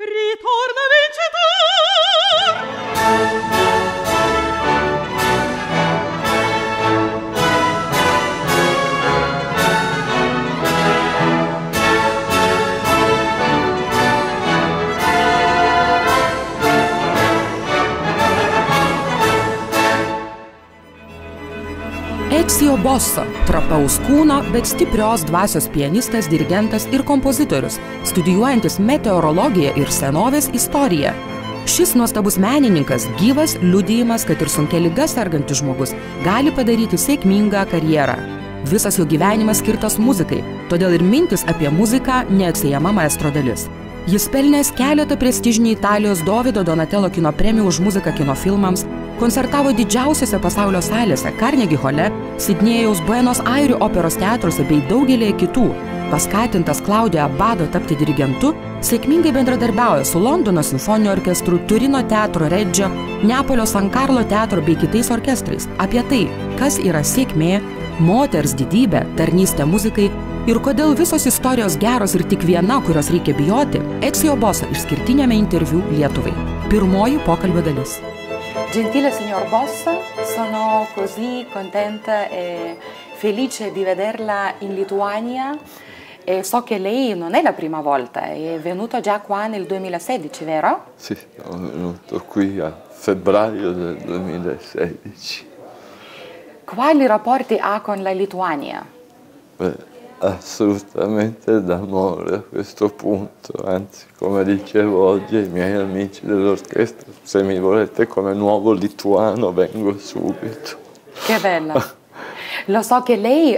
Ritorna vincitore! Ezio Bossa – trapaus kūno, bet stiprios dvasios pianistas, dirigentas ir kompozitorius, studijuojantis meteorologiją ir senovės istoriją. Šis nuostabus menininkas – gyvas liudijimas, kad ir sunkia liga sergantis žmogus gali padaryti sėkmingą karjerą. Visas jo gyvenimas skirtas muzikai, todėl ir mintis apie muziką neatsiejama maestro dalis. Jis pelnęs keletą prestižinių Italijos Dovido Donatello kino premijų už muziką kino filmams, koncertavo didžiausiose pasaulio salėse Carnegie Hole, Sidnėjaus Buenos Airių operos teatruose bei daugelėje kitų. Paskatintas Claudio Abbado tapti dirigentu, sėkmingai bendradarbiauja su Londono simfoniniu orkestru, Turino teatro Reggio, Neapolio San Carlo teatro bei kitais orkestrais. Apie tai, kas yra sėkmė, moters didybė, tarnystė muzikai ir kodėl visos istorijos geros ir tik viena, kurios reikia bijoti, Ezio Bossa išskirtinėme interviu Lietuvai. Pirmoji pokalbio dalis. Gentile signor Bossa, sono così contenta e felice di vederla in Lituania e so che lei non è la prima volta, è venuto già qua nel 2016, vero? Sì, sono venuto qui a febbraio del 2016. Quali rapporti ha con la Lituania? Beh, assolutamente d'amore a questo punto, anzi, come dicevo oggi ai miei amici dell'orchestra, se mi volete come nuovo lituano vengo subito. Che bella! Lo so che lei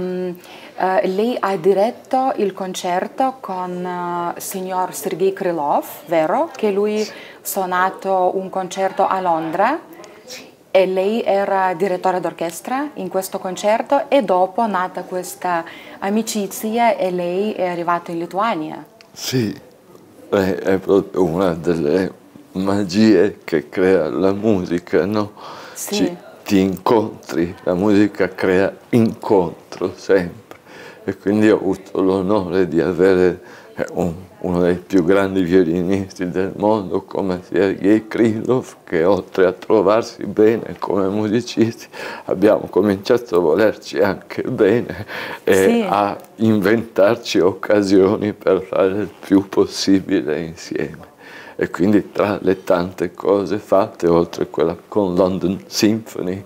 ha diretto il concerto con signor Sergei Krylov, vero? Che lui ha suonato un concerto a Londra. E lei era direttore d'orchestra in questo concerto e dopo è nata questa amicizia e lei è arrivato in Lituania. Sì, è proprio una delle magie che crea la musica, no? Sì. Ti incontri, la musica crea incontro sempre e quindi ho avuto l'onore di avere uno dei più grandi violinisti del mondo come Sergei Krylov, che oltre a trovarsi bene come musicisti abbiamo cominciato a volerci anche bene e sì, a inventarci occasioni per fare il più possibile insieme. E quindi tra le tante cose fatte, oltre a quella con London Symphony,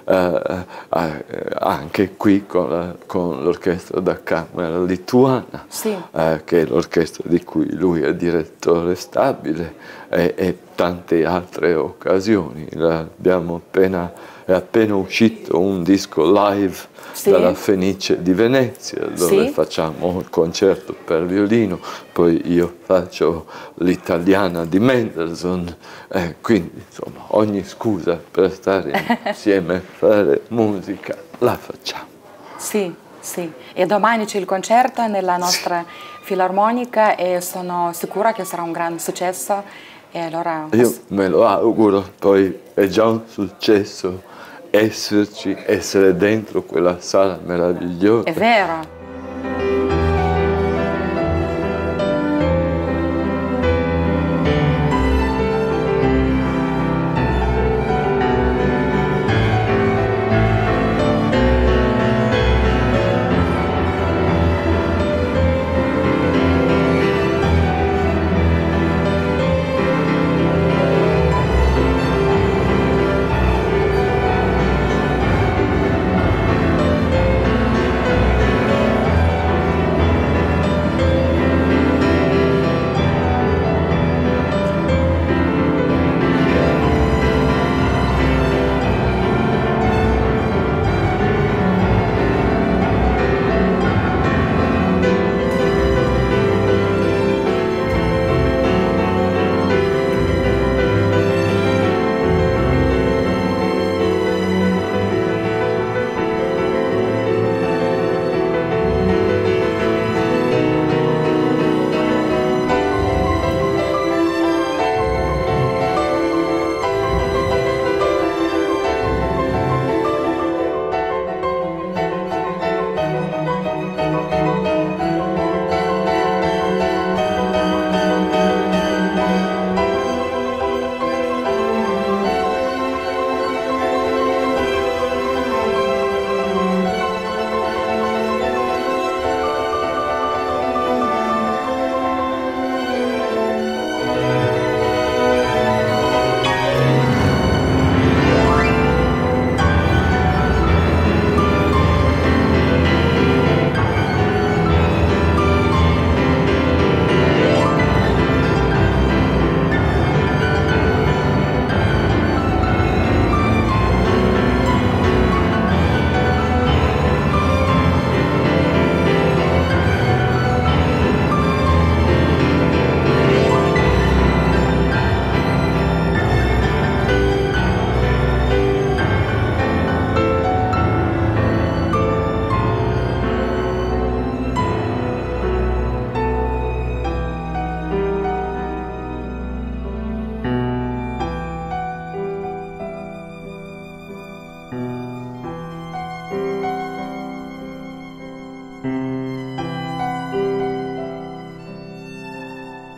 anche qui con l'orchestra da camera lituana, sì, che è l'orchestra di cui lui è direttore stabile, e tante altre occasioni. È appena uscito un disco live sì, dalla Fenice di Venezia, dove sì, facciamo il concerto per violino, poi io faccio l'italiana di Mendelssohn, quindi insomma ogni scusa per stare insieme e fare musica la facciamo. Sì, sì. E domani c'è il concerto nella nostra filarmonica e sono sicura che sarà un gran successo. E allora... Io me lo auguro, poi è già un successo essere dentro quella sala meravigliosa. È vero.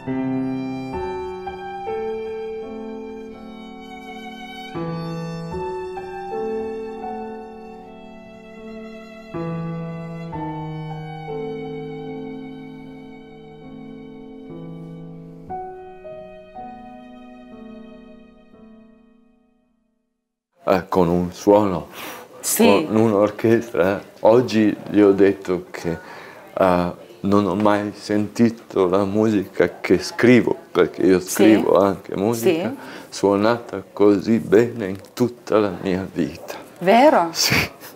Con un suono, Sì. con un'orchestra. Oggi gli ho detto che non ho mai sentito la musica che scrivo, perché io scrivo anche musica, suonata così bene in tutta la mia vita. Vero? Sì.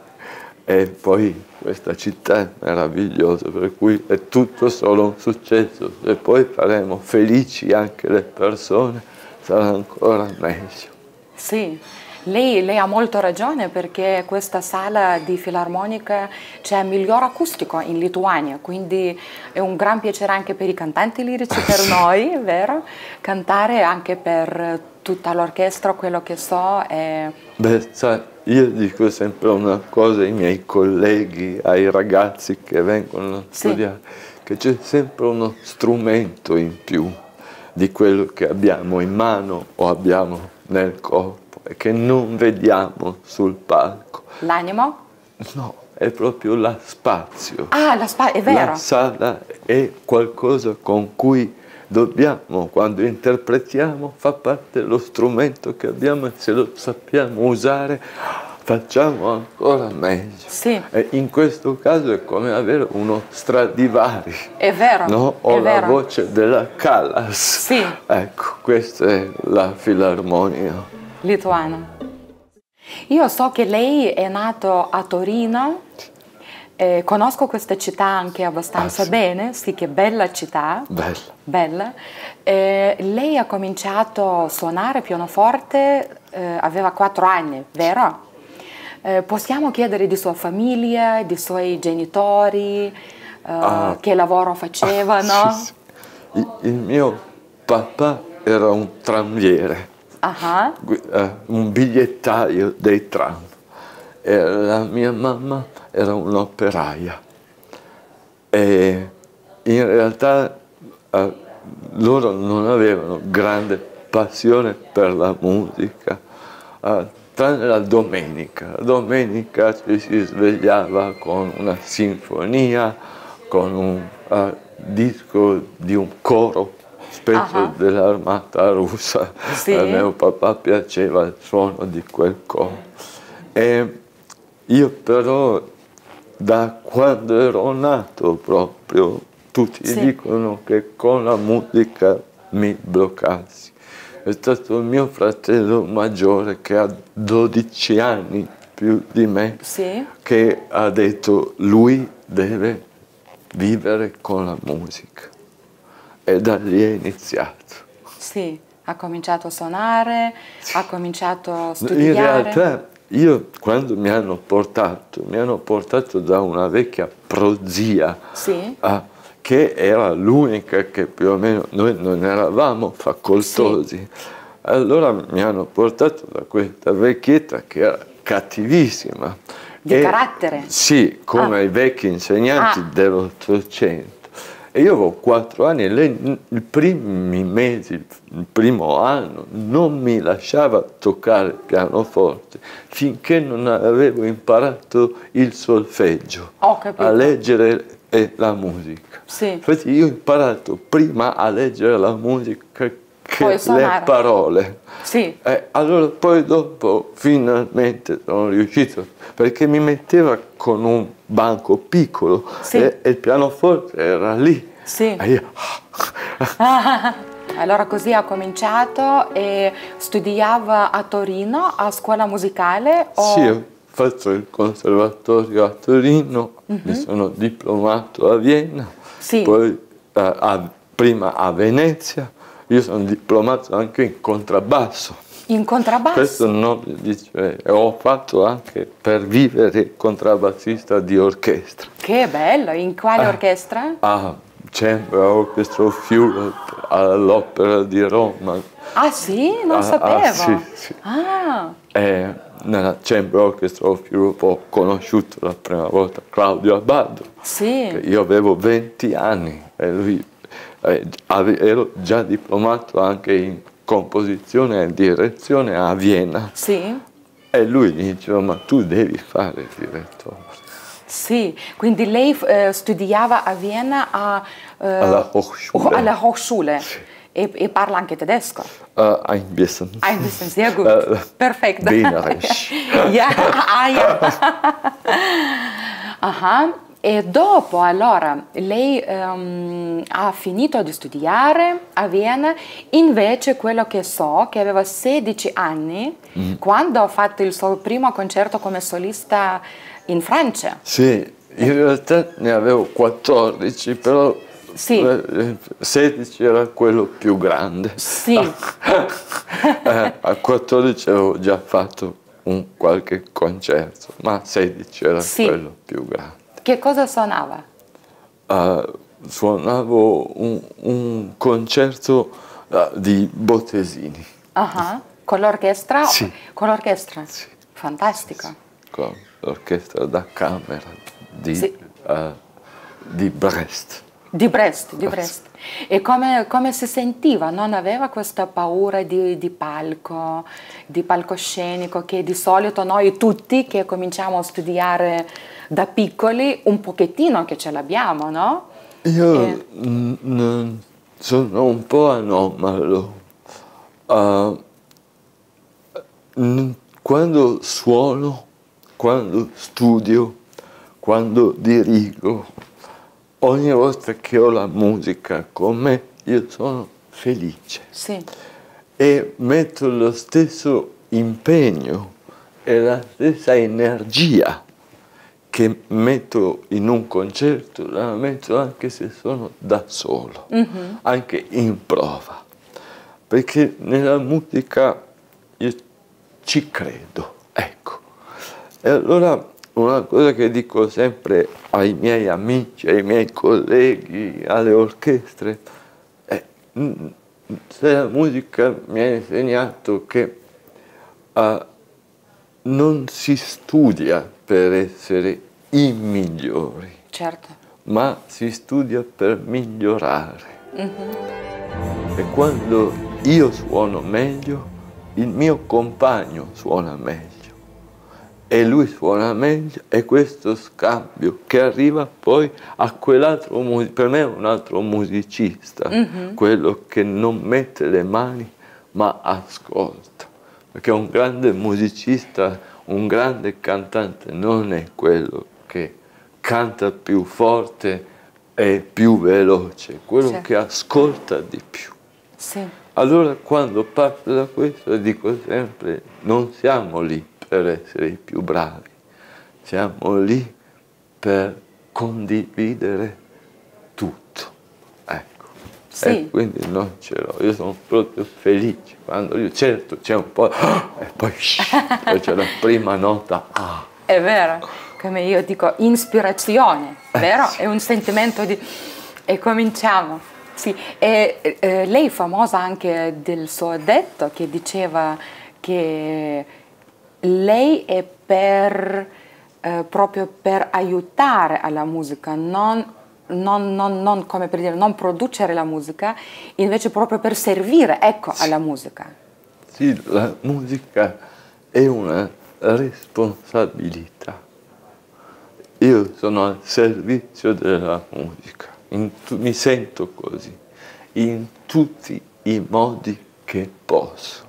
E poi questa città è meravigliosa, per cui è tutto solo un successo. E poi faremo felici anche le persone, sarà ancora meglio. Sì. Lei ha molto ragione, perché questa sala di filarmonica c'è miglior acustico in Lituania, quindi è un gran piacere anche per i cantanti lirici, per noi, vero? Cantare anche per tutta l'orchestra, quello che so è... Beh, sai, io dico sempre una cosa ai miei colleghi, ai ragazzi che vengono a studiare, che c'è sempre uno strumento in più di quello che abbiamo in mano o abbiamo nel corpo e che non vediamo sul palco. L'animo? No, è proprio la spazio. Ah, è vero. La sala è qualcosa con cui dobbiamo, quando interpretiamo, fa parte dello strumento che abbiamo, e se lo sappiamo usare facciamo ancora meglio. Sì. E in questo caso è come avere uno Stradivari. È vero. No? O è la vero. voce della Callas. Sì. Ecco, questa è la filarmonia lituana. Io so che lei è nato a Torino, conosco questa città anche abbastanza bene, sì, che bella città. Bella. Lei ha cominciato a suonare pianoforte, aveva 4 anni, vero? Possiamo chiedere di sua famiglia, di suoi genitori, che lavoro facevano? Sì. Il mio papà era un tramviere, un bigliettaio dei tram, e la mia mamma era un'operaia. E in realtà loro non avevano grande passione per la musica, tranne la domenica. La domenica ci si svegliava con una sinfonia, con un disco di un coro, specie dell'armata russa. A mio papà piaceva il suono di quel coro. E io però, da quando ero nato proprio, tutti dicono che con la musica mi bloccassi. È stato il mio fratello maggiore, che ha 12 anni più di me, che ha detto lui deve vivere con la musica. E da lì è iniziato. Sì, ha cominciato a suonare, ha cominciato a studiare. In realtà io, quando mi hanno portato da una vecchia prozia, che era l'unica che più o meno, noi non eravamo facoltosi, allora mi hanno portato da questa vecchietta che era cattivissima. Di carattere? Sì, come i vecchi insegnanti dell'Ottocento. E io avevo 4 anni e lei, i primi mesi, il primo anno, non mi lasciava toccare il pianoforte finché non avevo imparato il solfeggio, a leggere la musica. Infatti io ho imparato prima a leggere la musica che le parole. Allora poi dopo finalmente sono riuscito, perché mi metteva con un banco piccolo e il pianoforte era lì. E io... Allora così ha cominciato e studiava a Torino, a scuola musicale? Sì, ho fatto il conservatorio a Torino, mi sono diplomato a Vienna, poi prima a Venezia. Io sono diplomato anche in contrabbasso. In contrabbasso? Questo non mi dice, ho fatto anche per vivere il contrabbassista di orchestra. Che bello! In quale orchestra? Chamber Orchestra of Europe all'Opera di Roma. Ah sì? Non sapevo. Sì. Nella Chamber Orchestra of Europe ho conosciuto la prima volta Claudio Abbado. Io avevo 20 anni e lui ero già diplomato anche in composizione e direzione a Vienna. Sì. E lui diceva, ma tu devi fare il direttore. Sì, quindi lei studiava a Vienna alla Hochschule. Alla Hochschule. Sì. E parla anche tedesco? Ein bisschen. Ein bisschen, sehr gut. Perfetto. Wienerisch. Ja, ja. E dopo, allora, lei ha finito di studiare a Vienna, invece quello che so, che aveva 16 anni, quando ha fatto il suo primo concerto come solista in Francia. Sì, in realtà ne avevo 14, però sì. 16 era quello più grande. Sì. A 14 avevo già fatto qualche concerto, ma 16 era quello più grande. Che cosa suonava? Suonavo un concerto di Bottesini. Con l'orchestra? Sì. Con l'orchestra? Sì. Fantastico. Con l'orchestra da camera di Brest. Di Brest. E come si sentiva? Non aveva questa paura di palcoscenico che di solito noi tutti che cominciamo a studiare da piccoli un pochettino che ce l'abbiamo, no? Io sono un po' anomalo. Quando suono, quando studio, quando dirigo, ogni volta che ho la musica con me, io sono felice. Sì. E metto lo stesso impegno e la stessa energia che metto in un concerto, la metto anche se sono da solo, anche in prova. Perché nella musica io ci credo, ecco. E allora una cosa che dico sempre ai miei amici, ai miei colleghi, alle orchestre, è se la musica mi ha insegnato che non si studia per essere i migliori, certo, ma si studia per migliorare. E quando io suono meglio, il mio compagno suona meglio. E lui suona meglio, e questo scambio che arriva poi a quell'altro, per me è un altro musicista, quello che non mette le mani ma ascolta, perché un grande musicista, un grande cantante non è quello che canta più forte e più veloce, quello che ascolta di più. Sì. Allora quando parto da questo dico sempre, non siamo lì per essere i più bravi, siamo lì per condividere tutto, ecco. Sì. E quindi non ce l'ho, io sono proprio felice quando io, certo c'è un po' e poi c'è la prima nota. È vero, come io dico, ispirazione, vero? Sì. È un sentimento di... e cominciamo. Sì. E lei è famosa anche del suo detto che diceva che lei è proprio per aiutare alla musica, non come per dire, non producere la musica, invece proprio per servire, ecco, alla musica. Sì, la musica è una responsabilità. Io sono al servizio della musica, mi sento così, in tutti i modi che posso.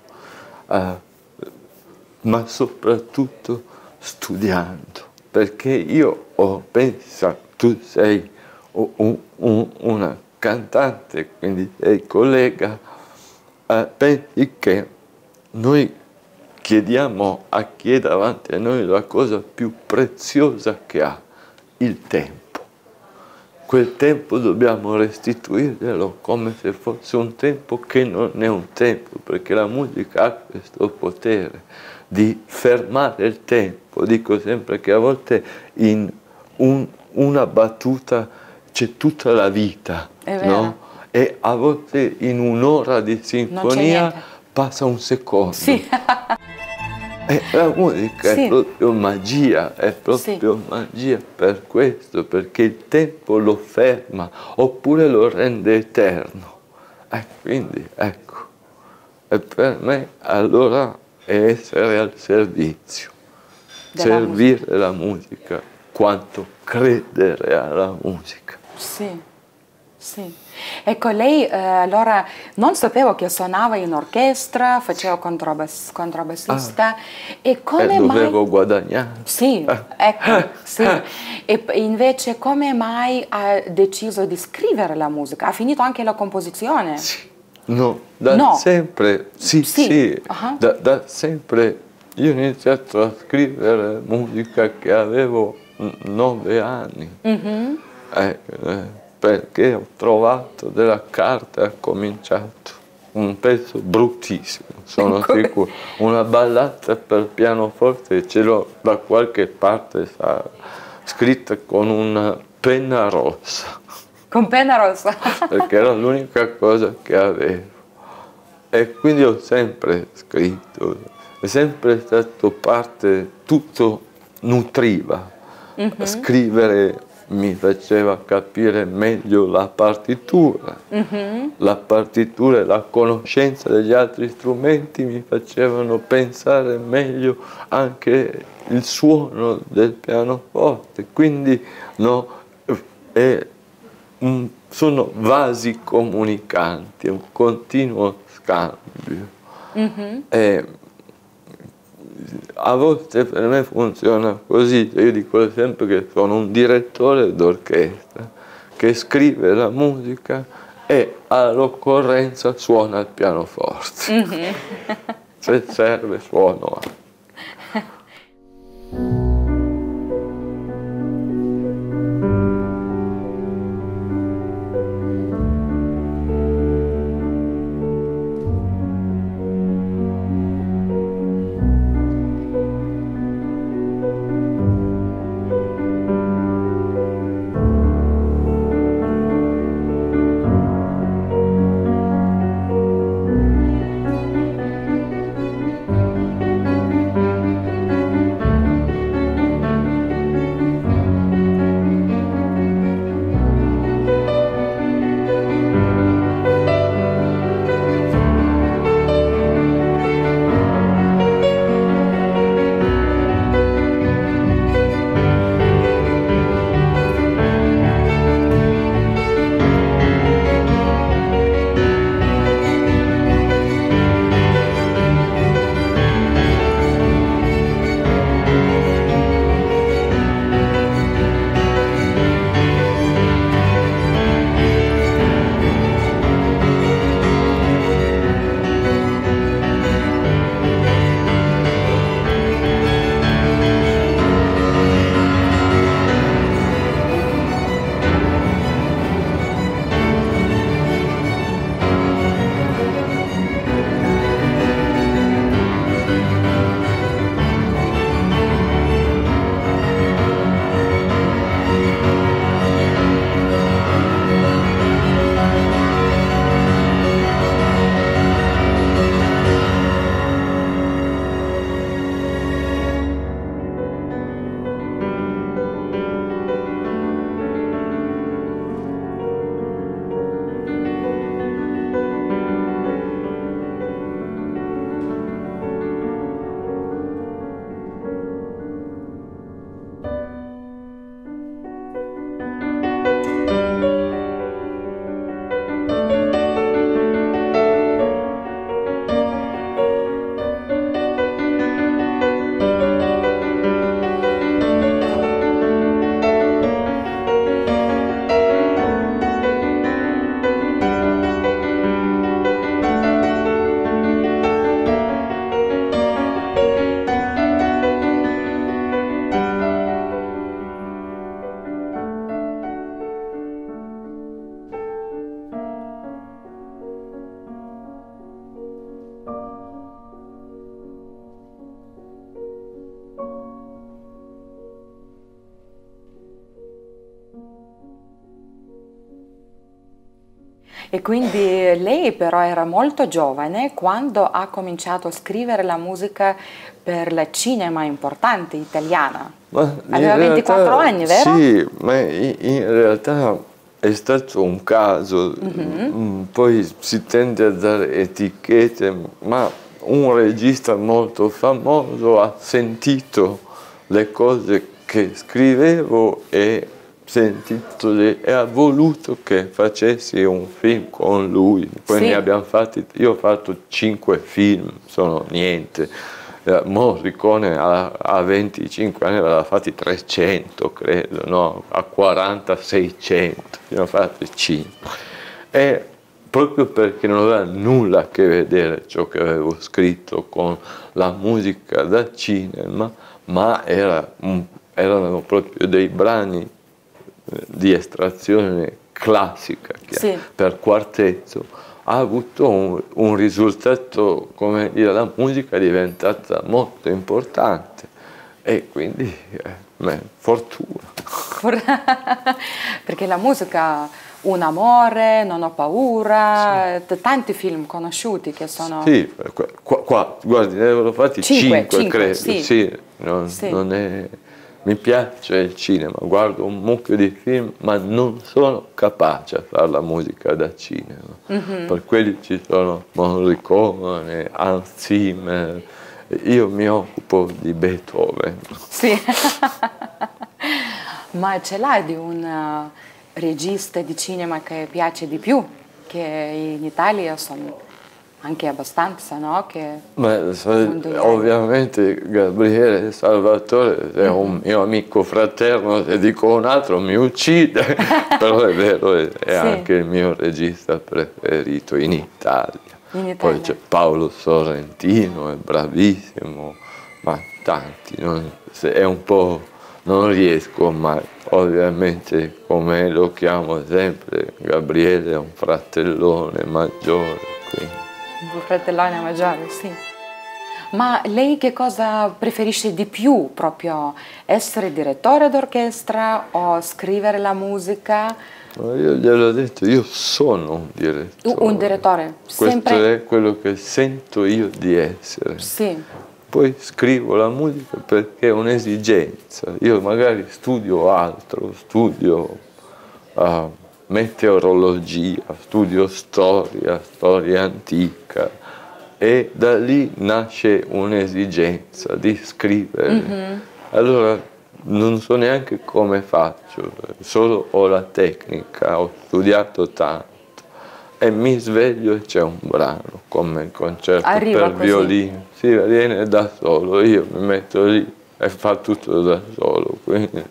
Ma soprattutto studiando, perché io penso, tu sei una cantante, quindi sei collega, pensi che noi chiediamo a chi è davanti a noi la cosa più preziosa che ha, il tempo. Quel tempo dobbiamo restituirlo come se fosse un tempo che non è un tempo, perché la musica ha questo potere di fermare il tempo. Dico sempre che a volte in una battuta c'è tutta la vita, no? E a volte in un'ora di sinfonia passa un secondo. Sì. La musica Sì. è proprio magia, è proprio magia per questo, perché il tempo lo ferma oppure lo rende eterno. E quindi ecco, e per me allora è essere al servizio, servire la musica quanto credere alla musica. Sì. Sì. Ecco, lei allora non sapevo che suonava in orchestra, faceva contrabbassista e come dovevo mai... guadagnare. Sì, ecco, sì. E invece come mai ha deciso di scrivere la musica? Ha finito anche la composizione? Sì. No, da sempre, sì, da sempre io ho iniziato a scrivere musica che avevo 9 anni. Perché ho trovato della carta e ho cominciato un pezzo bruttissimo, sono sicuro, una ballata per pianoforte, ce l'ho da qualche parte scritta con una penna rossa. Con penna rossa? Perché era l'unica cosa che avevo. E quindi ho sempre scritto, è sempre stato parte, tutto nutriva. Scrivere mi faceva capire meglio la partitura e la conoscenza degli altri strumenti mi facevano pensare meglio anche il suono del pianoforte, quindi sono vasi comunicanti, è un continuo scambio. E a volte per me funziona così, io dico sempre che sono un direttore d'orchestra che scrive la musica e all'occorrenza suona il pianoforte. Se serve suono anche. E quindi lei però era molto giovane quando ha cominciato a scrivere la musica per la cinema importante italiana. Aveva 24 anni, vero? Sì, ma in realtà è stato un caso, poi si tende a dare etichette, ma un regista molto famoso ha sentito le cose che scrivevo e ha voluto che facessi un film con lui. Poi Sì. ne abbiamo fatti, io ho fatto 5 film, sono niente. Morricone a 25 anni aveva fatti 300, credo, no? A 40, 600, ne ho fatti 5. E proprio perché non aveva nulla a che vedere ciò che avevo scritto con la musica da cinema, ma erano proprio dei brani di estrazione classica, Sì. per quartetto, ha avuto un risultato, come dire, la musica è diventata molto importante e quindi fortuna. Perché la musica, Un amore, Non ho paura, tanti film conosciuti che sono... Sì, qua guardi, ne avevo fatti 5, credo. sì. Sì, non è... Mi piace il cinema, guardo un mucchio di film, ma non sono capace a fare la musica da cinema. Per quelli ci sono Morricone, Hans Zimmer, io mi occupo di Beethoven. Sì. Ma ce l'hai di un regista di cinema che piace di più? Che in Italia sono anche abbastanza, no? Ovviamente Gabriele Salvatore è un mio amico fraterno, se dico un altro mi uccide, però è vero, è Sì. anche il mio regista preferito in Italia. Poi c'è Paolo Sorrentino, è bravissimo, ma tanti, è un po', non riesco mai, ovviamente come lo chiamo sempre, Gabriele è un fratellone maggiore, quindi. Un fratellone maggiore, sì. Ma lei che cosa preferisce di più? Proprio essere direttore d'orchestra o scrivere la musica? Io gliel'ho detto, io sono un direttore. Un direttore, sempre... Questo è quello che sento io di essere. Sì. Poi scrivo la musica perché è un'esigenza. Io magari studio altro, studio meteorologia, studio storia antica e da lì nasce un'esigenza di scrivere. Allora non so neanche come faccio, solo ho la tecnica, ho studiato tanto e mi sveglio e c'è un brano come il concerto per violino. Si viene da solo, io mi metto lì e fa tutto da solo. Quindi,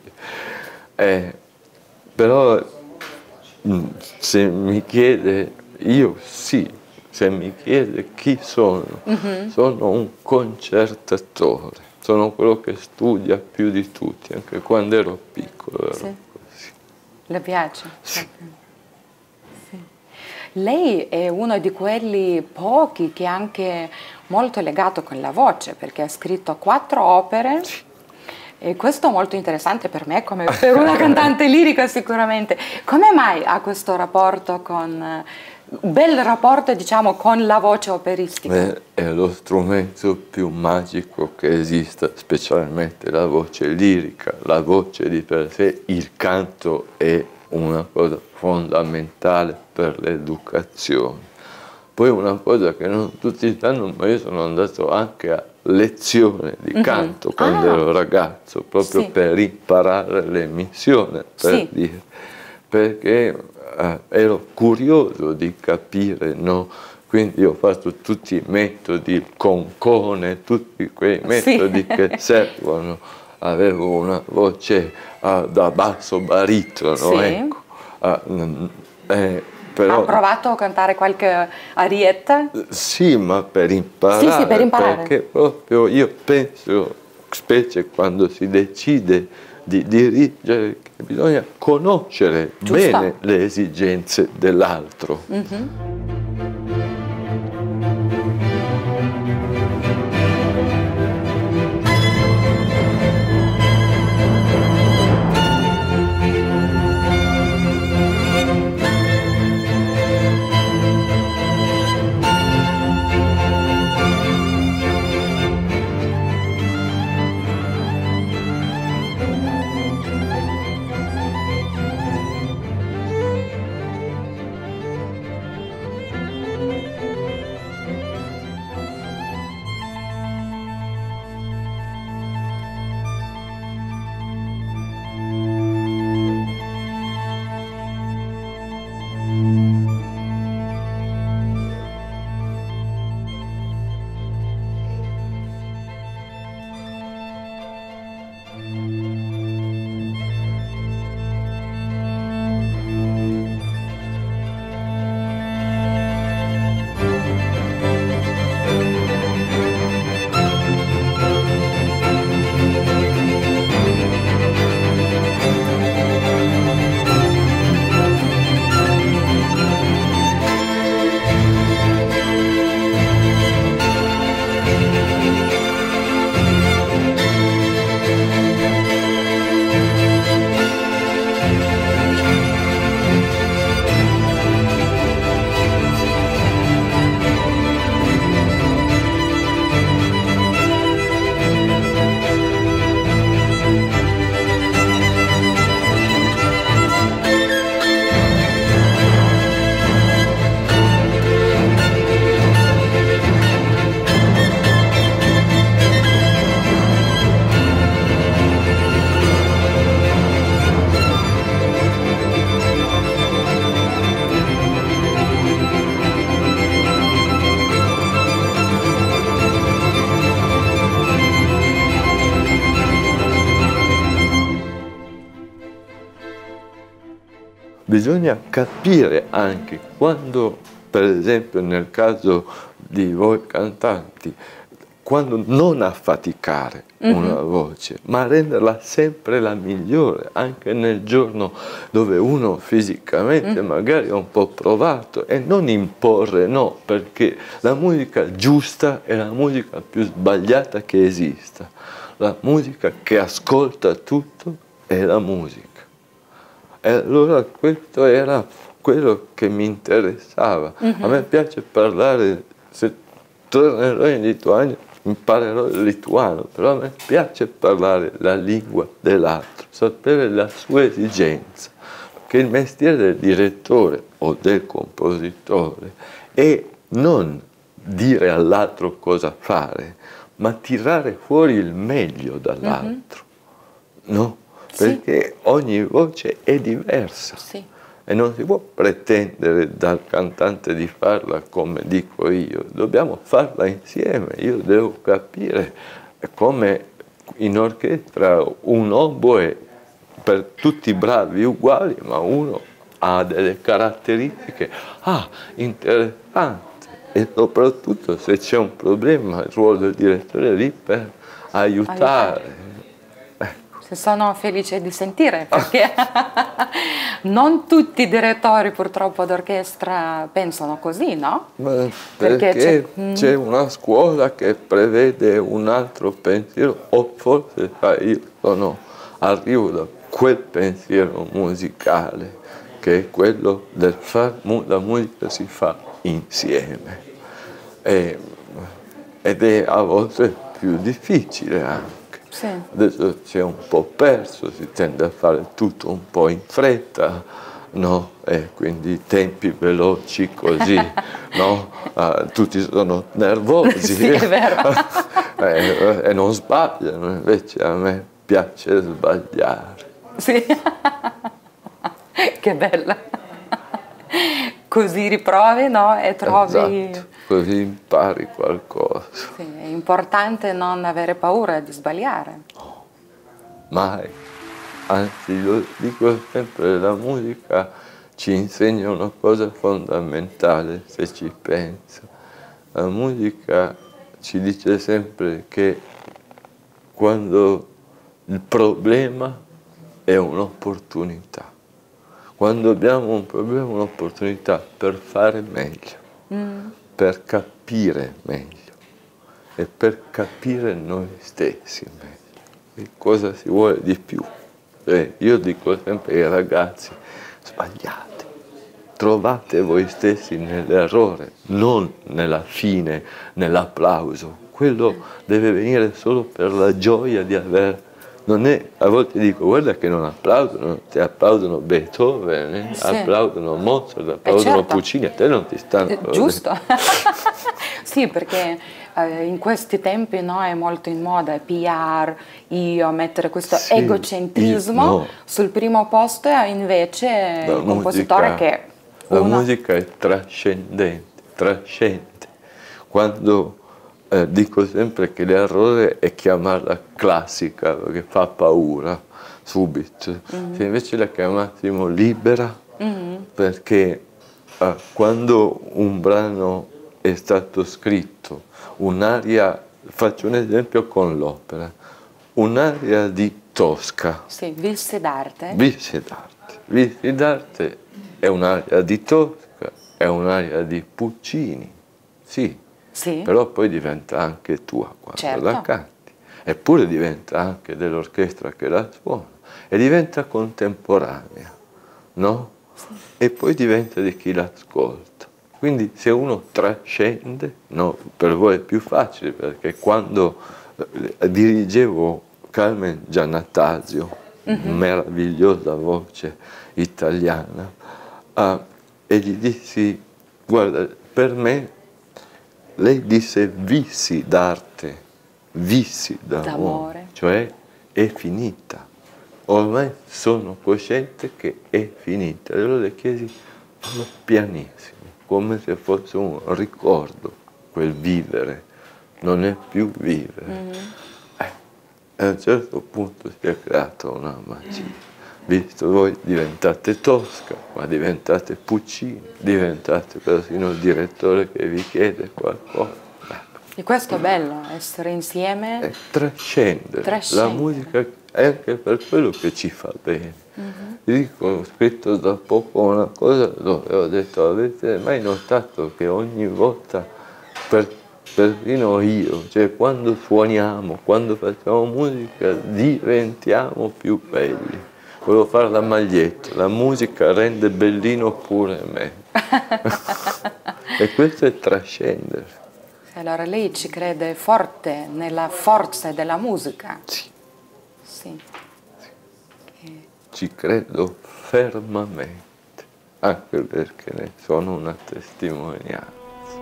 però se mi chiede, io sì, se mi chiede chi sono, sono un concertatore, sono quello che studia più di tutti, anche quando ero piccolo. Sì. Ero così. Le piace? Sì. Sì. Lei è uno di quelli pochi che è anche molto legato con la voce, perché ha scritto 4 opere. Sì. E questo è molto interessante per me, come per una cantante lirica sicuramente. Come mai ha questo rapporto un bel rapporto, diciamo, con la voce operistica? È lo strumento più magico che esista, specialmente la voce lirica. La voce di per sé, il canto è una cosa fondamentale per l'educazione. Poi una cosa che non tutti sanno, ma io sono andato anche a lezione di canto quando ero ragazzo, proprio per imparare l'emissione, per dire, perché ero curioso di capire, no? Quindi ho fatto tutti i metodi, il concone, tutti quei metodi che servono. Avevo una voce da basso baritono, ecco. Però, ha provato a cantare qualche arietta? Sì, ma per imparare, sì, per imparare. Perché proprio io penso, specie quando si decide di dirigere, che bisogna conoscere bene le esigenze dell'altro. bisogna capire anche quando, per esempio nel caso di voi cantanti, quando non affaticare una voce, ma renderla sempre la migliore, anche nel giorno dove uno fisicamente magari è un po' provato, e non imporre, no, perché la musica giusta è la musica più sbagliata che esista. La musica che ascolta tutto è la musica. E allora questo era quello che mi interessava. A me piace parlare, se tornerò in Lituania imparerò il lituano, però a me piace parlare la lingua dell'altro, sapere la sua esigenza, perché il mestiere del direttore o del compositore è non dire all'altro cosa fare, ma tirare fuori il meglio dall'altro, no? Perché ogni voce è diversa. E non si può pretendere dal cantante di farla come dico io, dobbiamo farla insieme. Io devo capire come in orchestra un oboe, per tutti bravi uguali, ma uno ha delle caratteristiche interessanti, e soprattutto se c'è un problema il ruolo del direttore è lì per aiutare. Sono felice di sentire, perché non tutti i direttori purtroppo d'orchestra pensano così, no? Perché c'è una scuola che prevede un altro pensiero, o forse io arrivo da quel pensiero musicale, che è quello del la musica si fa insieme, ed è a volte più difficile anche. Adesso c'è un po' perso, si tende a fare tutto un po' in fretta, no? E quindi tempi veloci così, no? Tutti sono nervosi. Sì, è vero. E non sbagliano, invece a me piace sbagliare. Sì, che bella. Così riprovi, no? E trovi... Esatto. Così impari qualcosa. Sì, è importante non avere paura di sbagliare. No, mai. Anzi, io dico sempre, la musica ci insegna una cosa fondamentale, se ci penso. La musica ci dice sempre che quando il problema è un'opportunità, quando abbiamo un problema è un'opportunità per fare meglio. Per capire meglio e per capire noi stessi meglio. E cosa si vuole di più? Io dico sempre ai ragazzi, sbagliate, trovate voi stessi nell'errore, non nella fine, nell'applauso. Quello deve venire solo per la gioia di aver... Non è, a volte dico, guarda che non applaudono, ti applaudono Beethoven, applaudono Mozart, applaudono Puccini, a te non ti stanno... Giusto. Sì, perché in questi tempi, no, è molto in moda PR, io mettere questo egocentrismo sul primo posto, e invece il compositore che... La musica è trascendente, trascende. Quando... dico sempre che l'errore è chiamarla classica, perché fa paura subito. Se invece la chiamassimo libera, perché quando un brano è stato scritto, un'aria, faccio un esempio con l'opera, un'aria di Tosca. Sì, Visse d'arte. Visse d'arte. Visse d'arte è un'aria di Tosca, è un'aria di Puccini, sì. Però poi diventa anche tua quando la canti, eppure diventa anche dell'orchestra che la suona, e diventa contemporanea, no? E poi diventa di chi l'ascolta. Quindi se uno trascende, no, per voi è più facile, perché quando dirigevo Carmen Giannattasio, meravigliosa voce italiana, e gli dissi, guarda, per me, lei disse vissi d'arte, vissi d'amore, cioè è finita. Ormai sono cosciente che è finita. E allora le chiesi pianissimo, come se fosse un ricordo, quel vivere, non è più vivere. E a un certo punto si è creata una magia. visto voi diventate Tosca, ma diventate Puccini, diventate persino il direttore che vi chiede qualcosa. E questo è bello, essere insieme. E trascendere. La musica è anche per quello che ci fa bene. Vi dico, ho scritto da poco una cosa dove ho detto: avete mai notato che ogni volta, perfino io, cioè quando suoniamo, quando facciamo musica, diventiamo più belli. Volevo fare la maglietta, la musica rende bellino pure me. E questo è trascendere. Allora lei ci crede forte nella forza della musica? Sì. Sì. Ci credo fermamente, anche perché ne sono una testimonianza.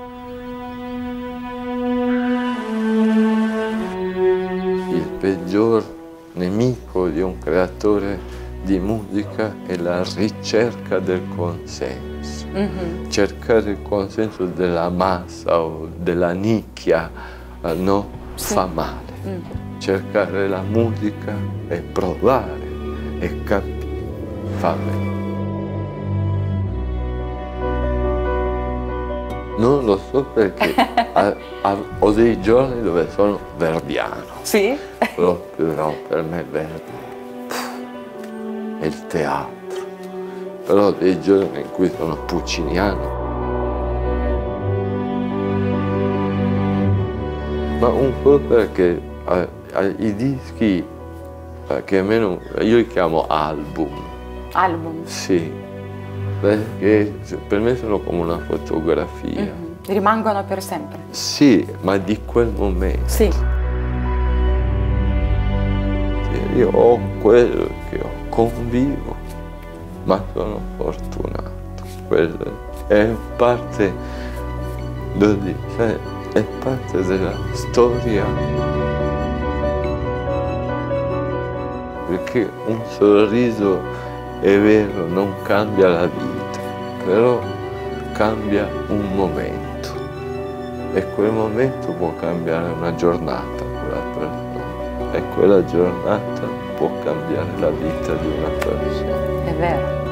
Il peggior nemico di un creatore di musica è la ricerca del consenso. Cercare il consenso della massa o della nicchia, no, fa male. Cercare la musica e provare e capire fa bene. Non lo so perché ho dei giorni dove sono verdiano. Sì? Proprio no, per me Verdi è il teatro. Però ho dei giorni in cui sono pucciniano. Ma un po' perché i dischi, che almeno io li chiamo album. Album? Sì, perché per me sono come una fotografia. Rimangono per sempre? Sì, ma di quel momento. Sì. Io ho quello che ho, convivo, ma sono fortunato. Quello è parte, è parte della storia. Perché un sorriso, è vero, non cambia la vita, però cambia un momento. E quel momento può cambiare una giornata quella persona. E quella giornata può cambiare la vita di una persona. È vero.